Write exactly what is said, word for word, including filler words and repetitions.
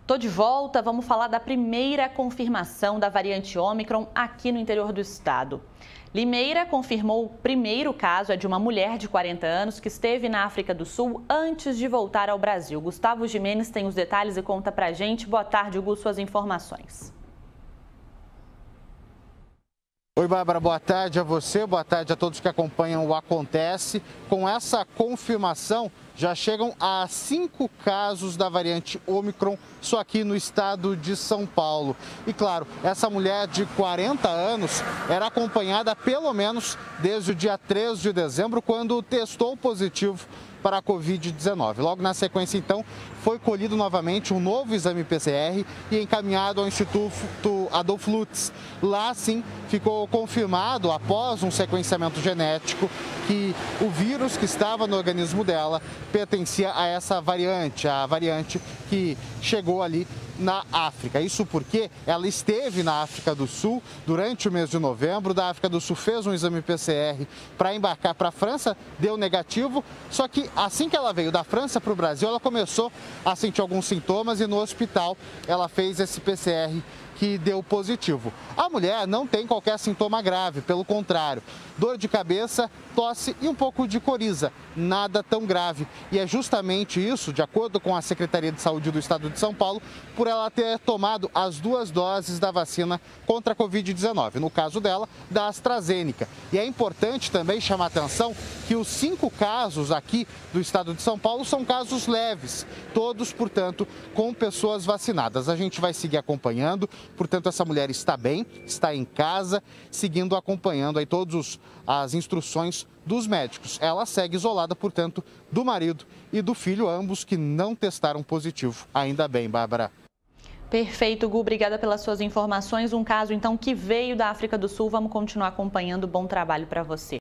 Tô de volta, vamos falar da primeira confirmação da variante Ômicron aqui no interior do estado. Limeira confirmou o primeiro caso, é de uma mulher de quarenta anos que esteve na África do Sul antes de voltar ao Brasil. Gustavo Gimenez tem os detalhes e conta pra gente. Boa tarde, Gu, suas informações. Oi, Bárbara, boa tarde a você, boa tarde a todos que acompanham o Acontece. Com essa confirmação, já chegam a cinco casos da variante Ômicron só aqui no estado de São Paulo. E claro, essa mulher de quarenta anos era acompanhada pelo menos desde o dia três de dezembro, quando testou positivo para a covid dezenove. Logo na sequência, então, foi colhido novamente um novo exame P C R e encaminhado ao Instituto Adolfo Lutz. Lá, sim, ficou confirmado, após um sequenciamento genético, que o vírus que estava no organismo dela pertencia a essa variante, a variante que chegou ali na África. Isso porque ela esteve na África do Sul durante o mês de novembro. Da África do Sul fez um exame P C R para embarcar para a França, deu negativo, só que assim que ela veio da França para o Brasil, ela começou a sentir alguns sintomas e no hospital ela fez esse P C R que deu positivo. A mulher não tem qualquer sintoma grave, pelo contrário, dor de cabeça, tosse e um pouco de coriza, nada tão grave. E é justamente isso, de acordo com a Secretaria de Saúde do Estado de São Paulo, por ela ter tomado as duas doses da vacina contra a covid dezenove, no caso dela, da AstraZeneca. E é importante também chamar a atenção que os cinco casos aqui do Estado de São Paulo são casos leves, todos, portanto, com pessoas vacinadas. A gente vai seguir acompanhando. Portanto, essa mulher está bem, está em casa, seguindo, acompanhando aí todas as instruções dos médicos. Ela segue isolada, portanto, do marido e do filho, ambos que não testaram positivo. Ainda bem, Bárbara. Perfeito, Gu. Obrigada pelas suas informações. Um caso, então, que veio da África do Sul. Vamos continuar acompanhando. Bom trabalho para você.